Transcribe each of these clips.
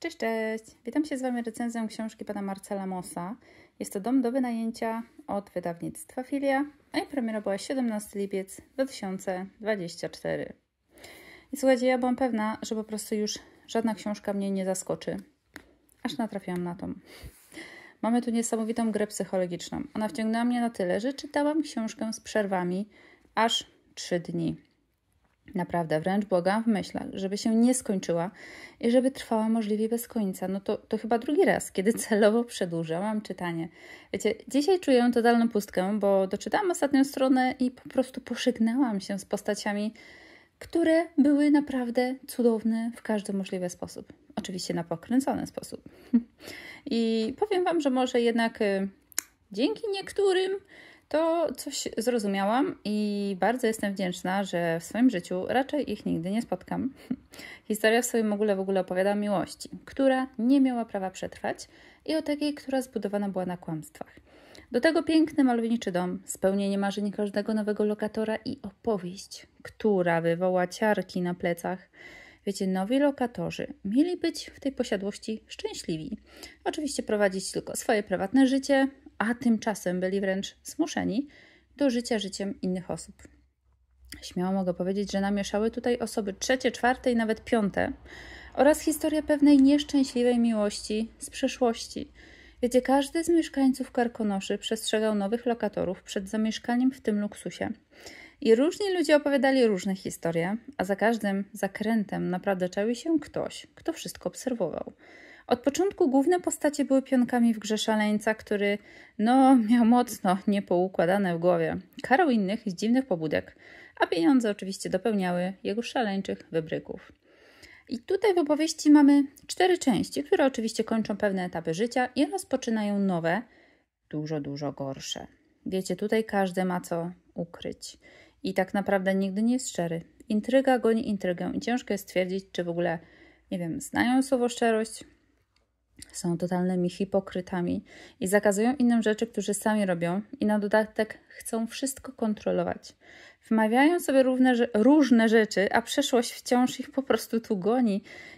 Cześć, cześć! Witam się z Wami recenzją książki pana Marcela Mossa. Jest to Dom do wynajęcia od wydawnictwa Filia, a jej premiera była 17 lipiec 2024. I słuchajcie, ja byłam pewna, że po prostu już żadna książka mnie nie zaskoczy, aż natrafiłam na tą. Mamy tu niesamowitą grę psychologiczną. Ona wciągnęła mnie na tyle, że czytałam książkę z przerwami aż 3 dni. Naprawdę, wręcz błagałam w myślach, żeby się nie skończyła i żeby trwała możliwie bez końca. No to chyba drugi raz, kiedy celowo przedłużałam czytanie. Wiecie, dzisiaj czuję totalną pustkę, bo doczytałam ostatnią stronę i po prostu pożegnałam się z postaciami, które były naprawdę cudowne w każdy możliwy sposób. Oczywiście na pokręcony sposób. I powiem Wam, że może jednak dzięki niektórym to coś zrozumiałam i bardzo jestem wdzięczna, że w swoim życiu raczej ich nigdy nie spotkam. Historia w swoim w ogóle opowiada o miłości, która nie miała prawa przetrwać i o takiej, która zbudowana była na kłamstwach. Do tego piękny, malowniczy dom, spełnienie marzeń każdego nowego lokatora i opowieść, która wywoła ciarki na plecach. Wiecie, nowi lokatorzy mieli być w tej posiadłości szczęśliwi. Oczywiście prowadzić tylko swoje prywatne życie, a tymczasem byli wręcz zmuszeni do życia życiem innych osób. Śmiało mogę powiedzieć, że namieszały tutaj osoby trzecie, czwarte i nawet piąte oraz historia pewnej nieszczęśliwej miłości z przeszłości. Wiecie, każdy z mieszkańców Karkonoszy przestrzegał nowych lokatorów przed zamieszkaniem w tym luksusie. I różni ludzie opowiadali różne historie, a za każdym zakrętem naprawdę czaił się ktoś, kto wszystko obserwował. Od początku główne postacie były pionkami w grze szaleńca, który miał mocno niepoukładane w głowie. Karał innych z dziwnych pobudek, a pieniądze oczywiście dopełniały jego szaleńczych wybryków. I tutaj w opowieści mamy 4 części, które oczywiście kończą pewne etapy życia i rozpoczynają nowe, dużo gorsze. Wiecie, tutaj każdy ma co ukryć i tak naprawdę nigdy nie jest szczery. Intryga goni intrygę i ciężko jest stwierdzić, czy w ogóle, znają słowo szczerość. Są totalnymi hipokrytami i zakazują innym rzeczy, które sami robią i na dodatek chcą wszystko kontrolować. Wmawiają sobie różne rzeczy, a przeszłość wciąż ich po prostu tu goni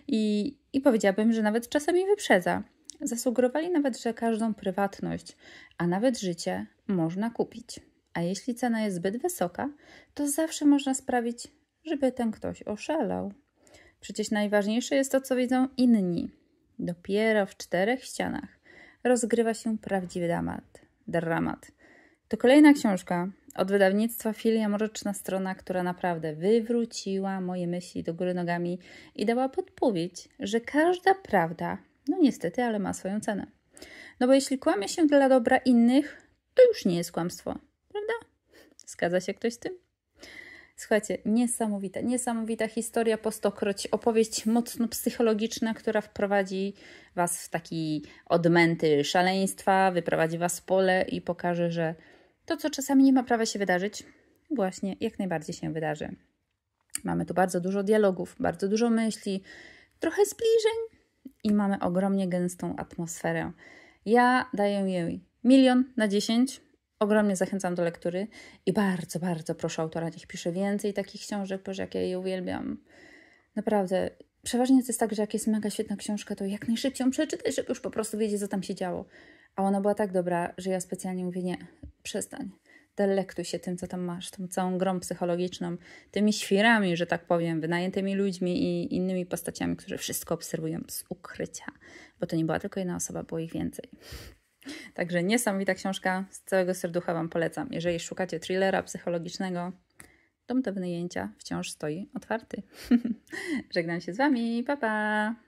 i powiedziałabym, że nawet czasami wyprzedza. Zasugerowali nawet, że każdą prywatność, a nawet życie można kupić. A jeśli cena jest zbyt wysoka, to zawsze można sprawić, żeby ten ktoś oszalał. Przecież najważniejsze jest to, co widzą inni. Dopiero w 4 ścianach rozgrywa się prawdziwy dramat. To kolejna książka od wydawnictwa Filia, Mroczna Strona, która naprawdę wywróciła moje myśli do góry nogami i dała podpowiedź, że każda prawda, niestety, ale ma swoją cenę. Bo jeśli kłamie się dla dobra innych, to już nie jest kłamstwo, prawda? Zgadza się ktoś z tym? Słuchajcie, niesamowita historia po stokroć, opowieść mocno psychologiczna, która wprowadzi Was w taki odmęty szaleństwa, wyprowadzi Was w pole i pokaże, że to, co czasami nie ma prawa się wydarzyć, właśnie jak najbardziej się wydarzy. Mamy tu bardzo dużo dialogów, bardzo dużo myśli, trochę zbliżeń i mamy ogromnie gęstą atmosferę. Ja daję jej 1.000.000/10. Ogromnie zachęcam do lektury i bardzo proszę autora, niech pisze więcej takich książek, bo jak ja je uwielbiam. Naprawdę, przeważnie to jest tak, że jak jest mega świetna książka, to jak najszybciej ją przeczytaj, żeby już po prostu wiedzieć, co tam się działo. A ona była tak dobra, że ja specjalnie mówię, nie, przestań. Delektuj się tym, co tam masz, tą całą grą psychologiczną, tymi świrami, że tak powiem, wynajętymi ludźmi i innymi postaciami, które wszystko obserwują z ukrycia. Bo to nie była tylko jedna osoba, było ich więcej. Także niesamowita książka, z całego serducha Wam polecam. Jeżeli szukacie thrillera psychologicznego, dom do wynajęcia wciąż stoi otwarty. Żegnam się z Wami, pa pa!